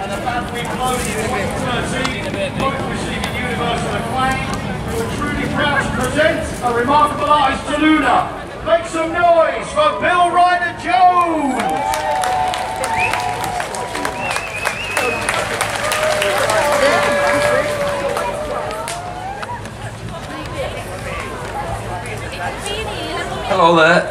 And the band we've loaded in 13, both receiving universal acclaim. We're truly proud to present a remarkable artist to Lunar. Make some noise for Bill Ryder Jones! Hello there.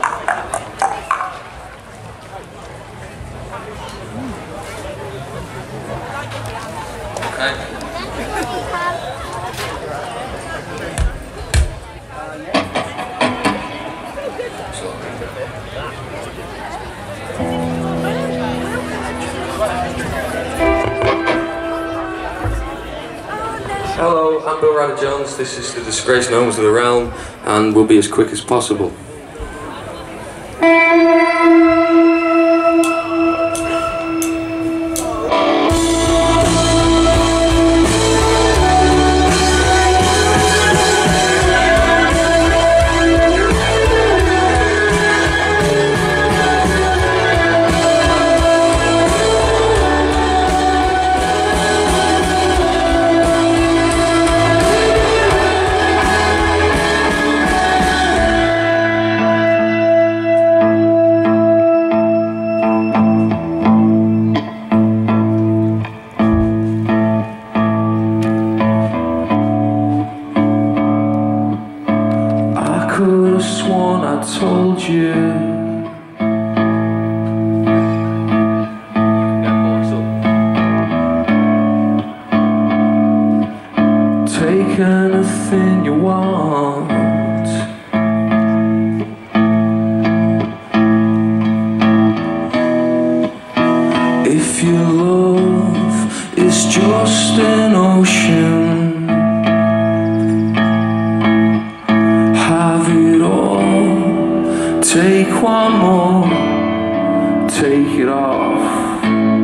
Okay. Hello, I'm Bill Ryder Jones. This is the Disgraced Gnomes of the Realm, and we'll be as quick as possible. Told you take anything you want. If your love is just an ocean, have it all. Take one more, take it off.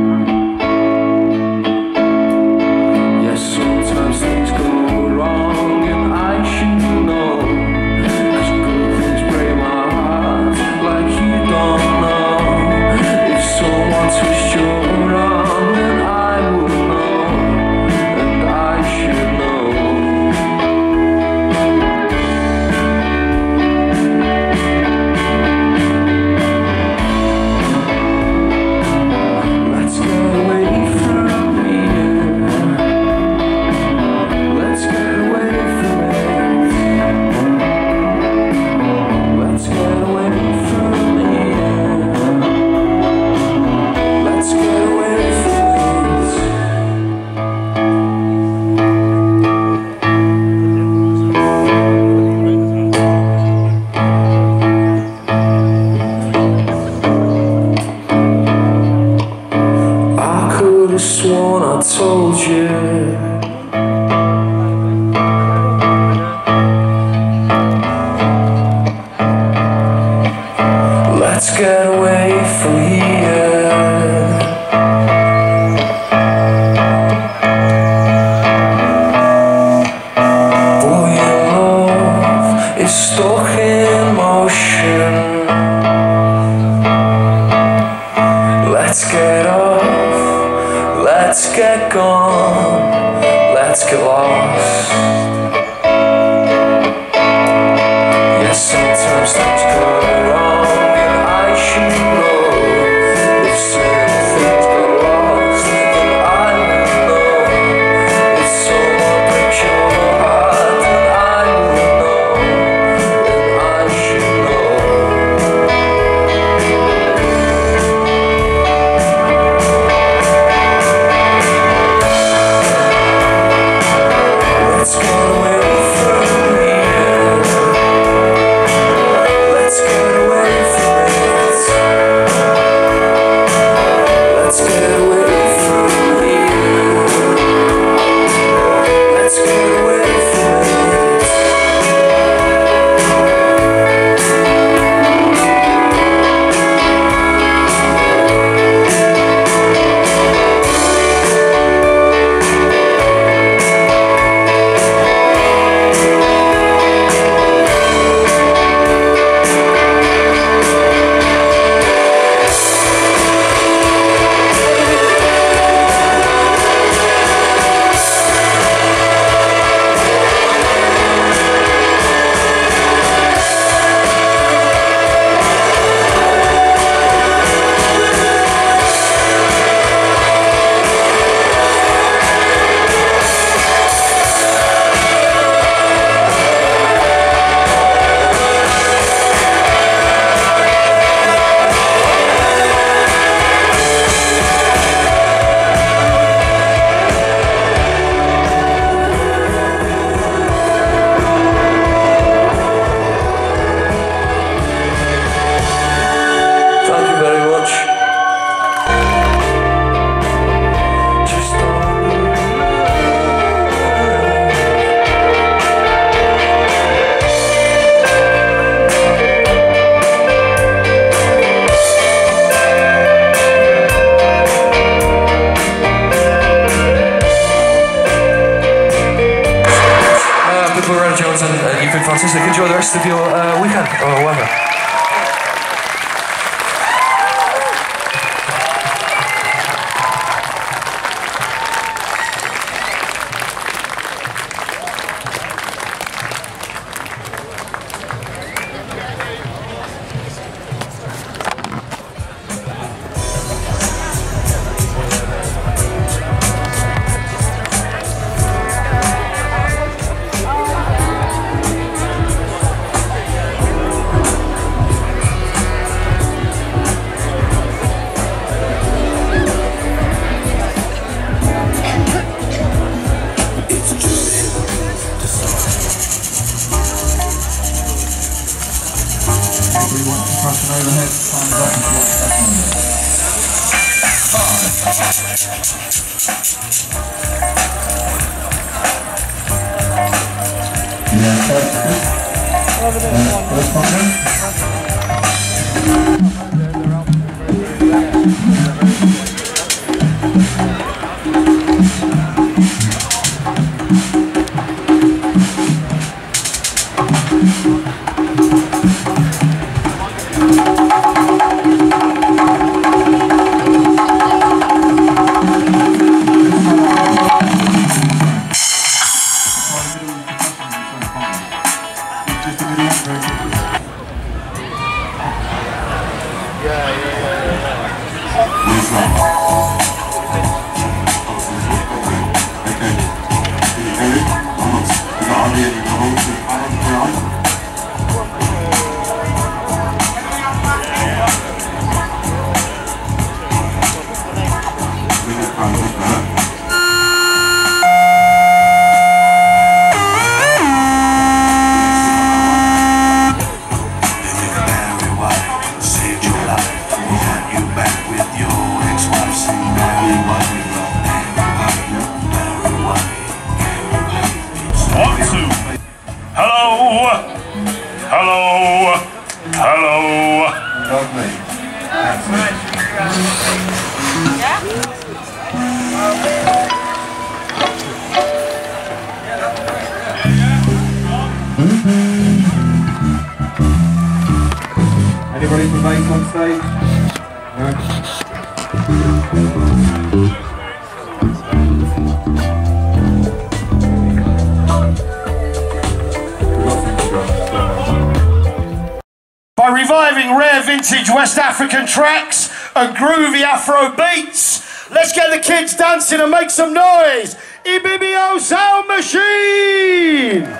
Yes, sometimes things go wrong and I should know, 'cause good things break my heart like you don't know. If someone twists your arm, then I will know, and I should know. Sworn I told you let's get away from here. Boy, your love is stuck in motion. Let's get off. Let's get gone, let's get lost. Yes, sometimes things go wrong and I should know. If certain things go lost, then I will know. If someone breaks your heart, then I will know, and I should know. Let's get away from here. Let's get fantastic. Enjoy the rest of your weekend or whatever. Anybody from bass on stage? No? By reviving rare vintage West African tracks and groovy Afro beats, let's get the kids dancing and make some noise. Ibibio Sound Machine!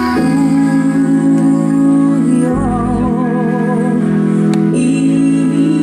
Ooh,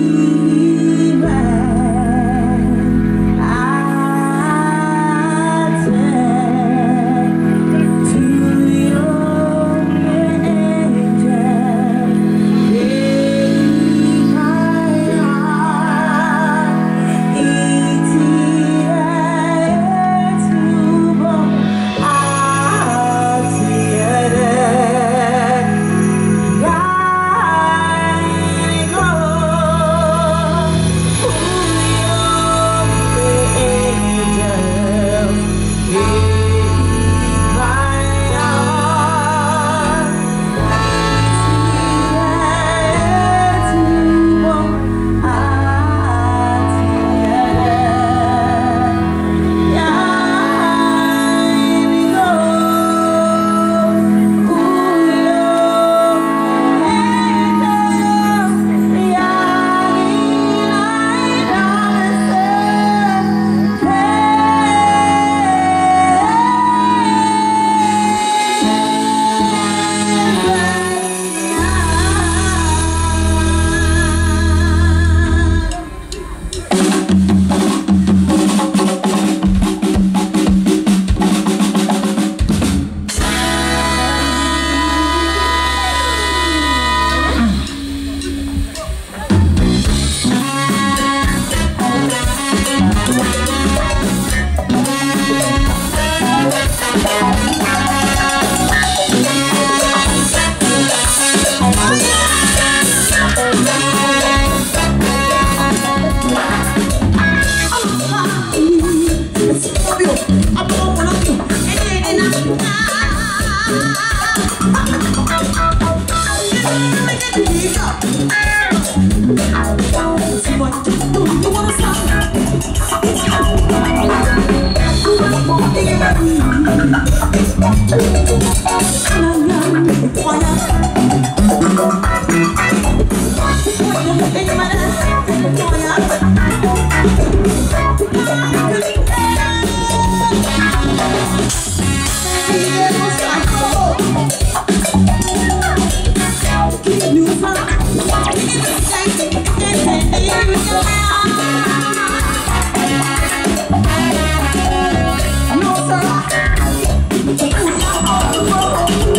No, sir.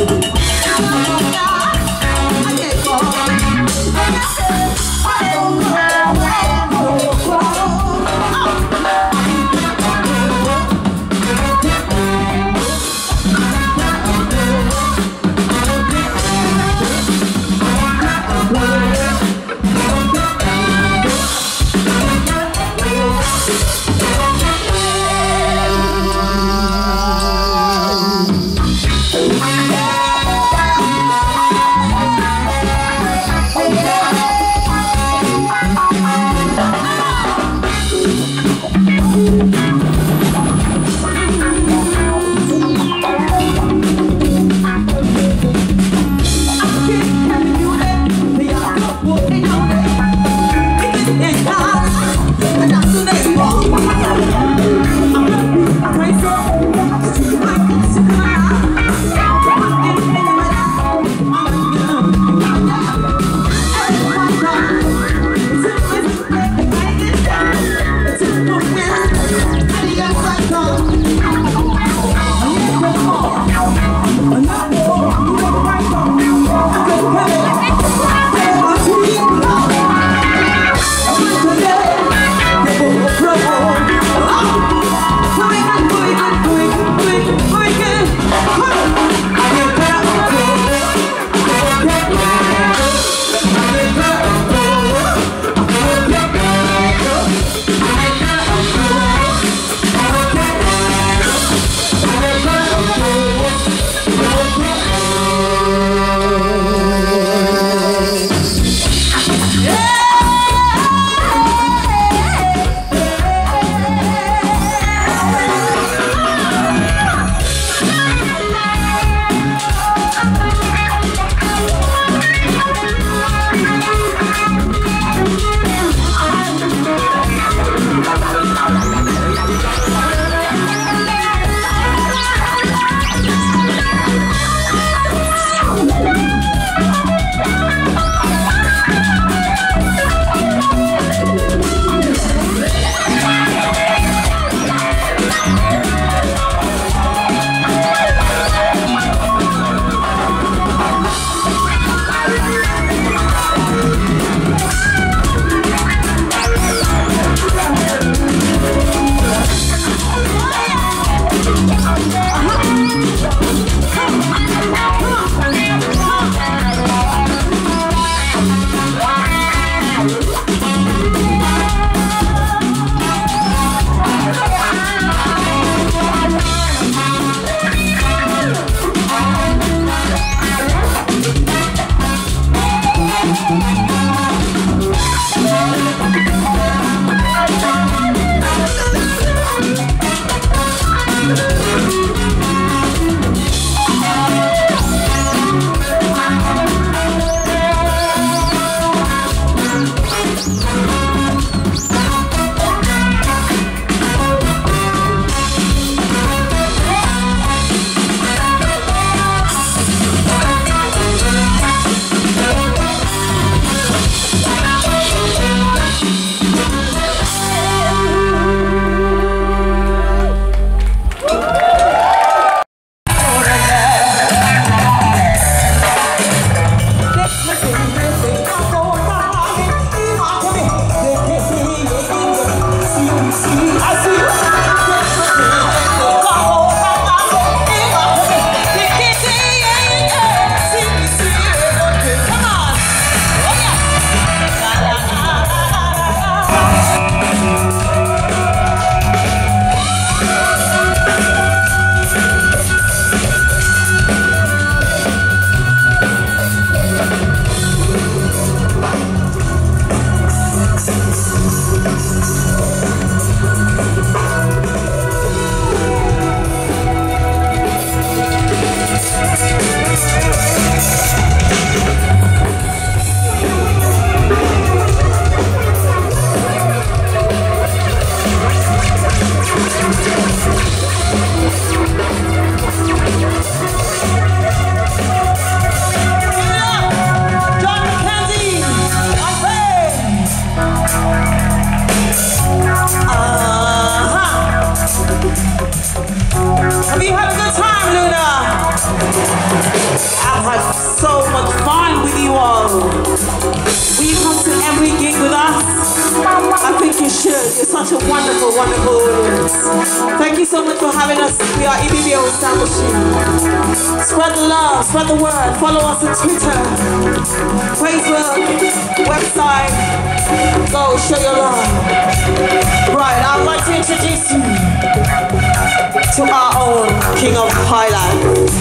have so much fun with you all. Will you come to every gig with us? I think you should. You're such a wonderful, wonderful audience. Thank you so much for having us. We are Ibibio Sound Machine. Spread the love, spread the word. Follow us on Twitter, Facebook, website. Go, show your love. Right, I'd like to introduce you to our own King of Highlight,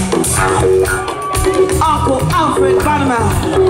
Uncle Alfred Bannerman.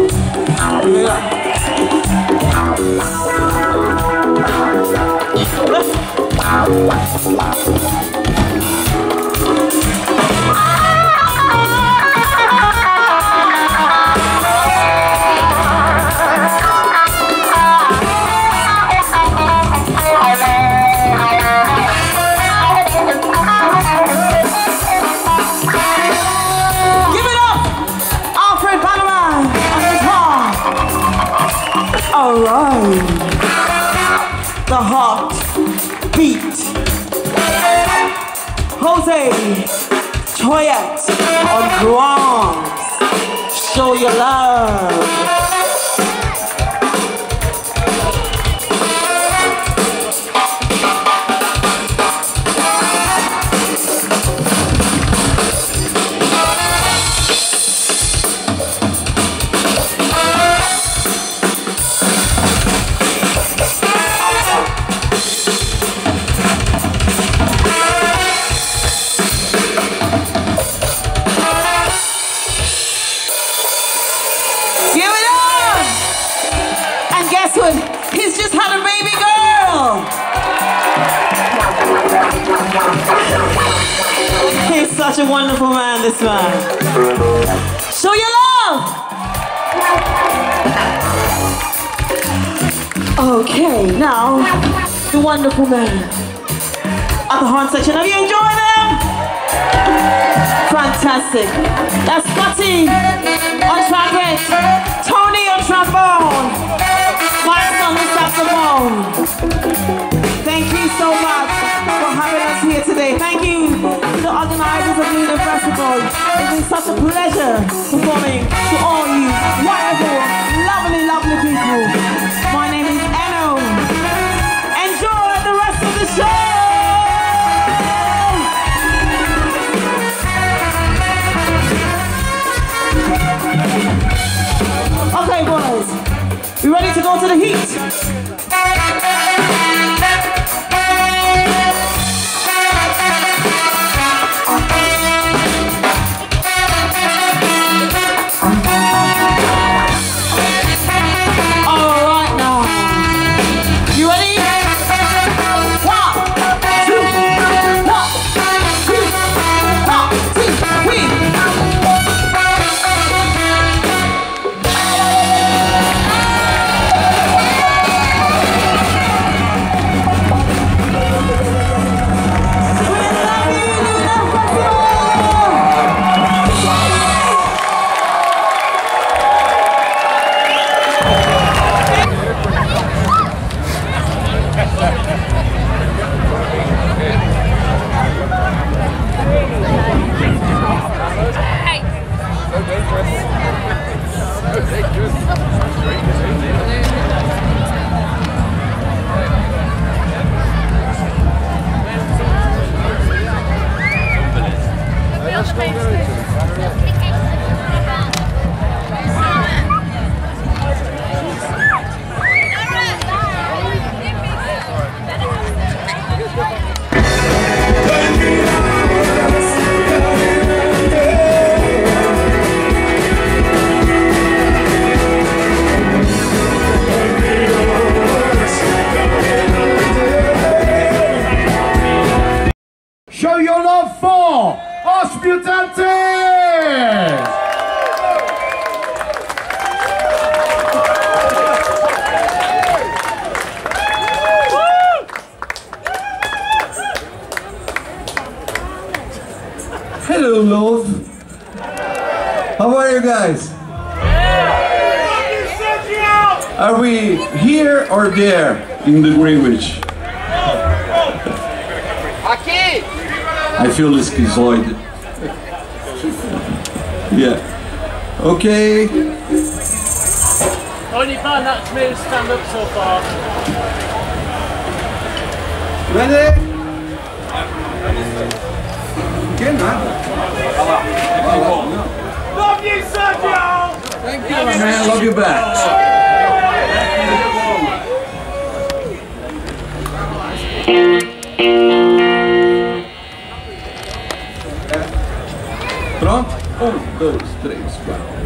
Alright, the heart beat. Jose Choyette on drums. Show your love. He's just had a baby girl. He's such a wonderful man, this man. Show your love. Okay, now the wonderful man at the horn section. Have you enjoyed them? Fantastic. That's Scotty on trumpet, Tony on trombone, Mike's on the saxophone. Thank you so much for having us here today. Thank you to the organizers of Lunar Festival. It's been such a pleasure performing to all you wonderful, lovely, lovely people. My name is Eno. Enjoy the rest of the show. Okay, boys, you ready to go to the heat? All right now, you ready? 1, 2, 1, 2, 1, 2, 3. Show your love for us Mutantes! Hello, love. How are you guys? Are we here or there in the Greenwich? I feel schizoid. Yeah. Okay. Only band that's made us stand up so far. Ready? Again, man. Love you, Sergio! Thank you, man. Love you back. Pronto? 1, 2, 3, 4.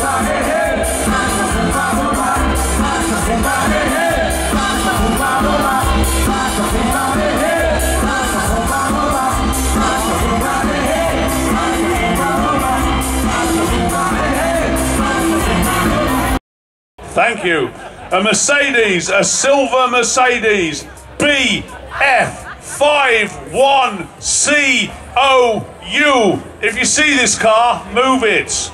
Thank you. A Mercedes, a silver Mercedes, BF51COU. If you see this car, move it.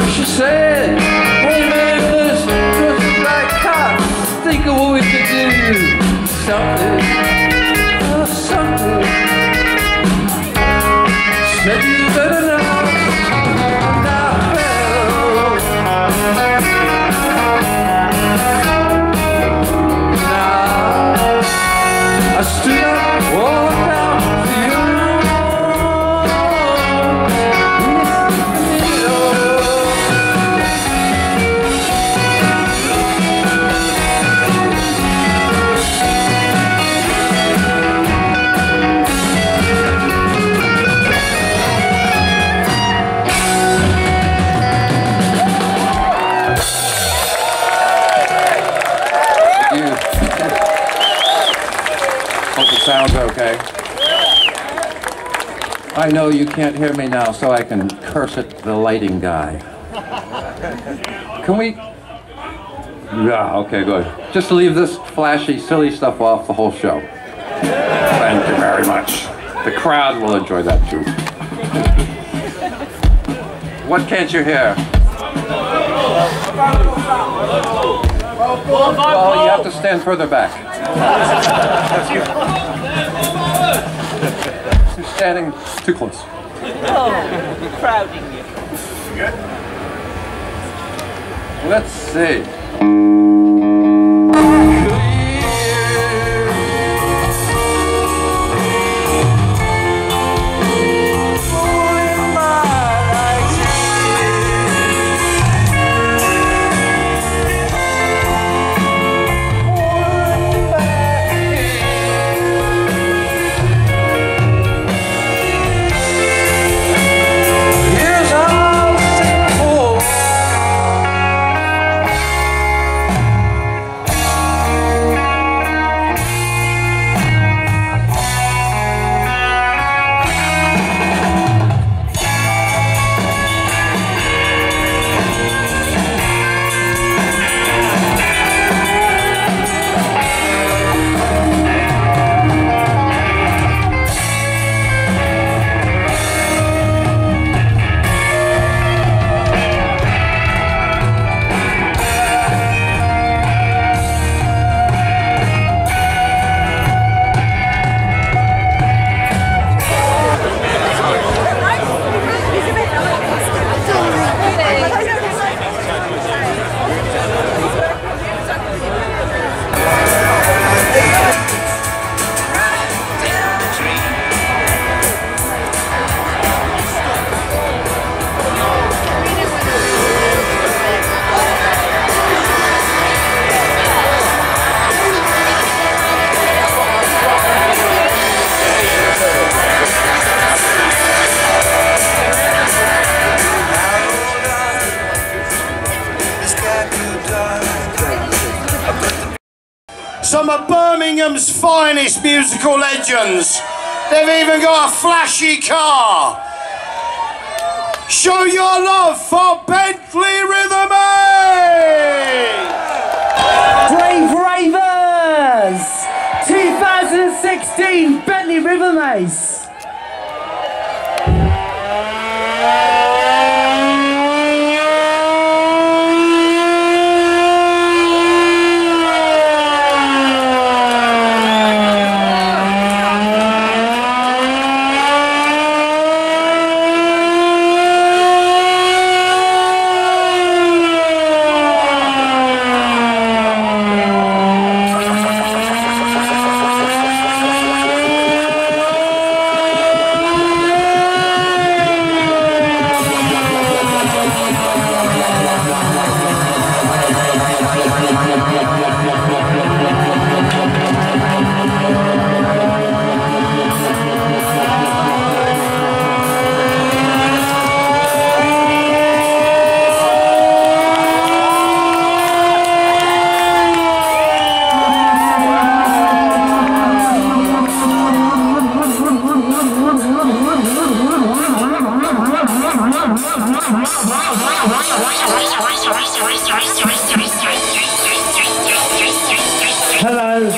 She said, hey man, this just like cops. Think of what we could do. Something, something. Said you better not. I stood up, walked out to you. Hope it sounds okay. I know you can't hear me now, so I can curse at the lighting guy. Can we? Yeah, okay, good. Just leave this flashy, silly stuff off the whole show. Thank you very much. The crowd will enjoy that too. What can't you hear? Well, you have to stand further back. You're standing too close. Oh, crowding you. Let's see. Some of Birmingham's finest musical legends. They've even got a flashy car. Show your love for Bentley Rhythm Ace! Brave Ravers! 2016 Bentley Rhythm Ace! Hello.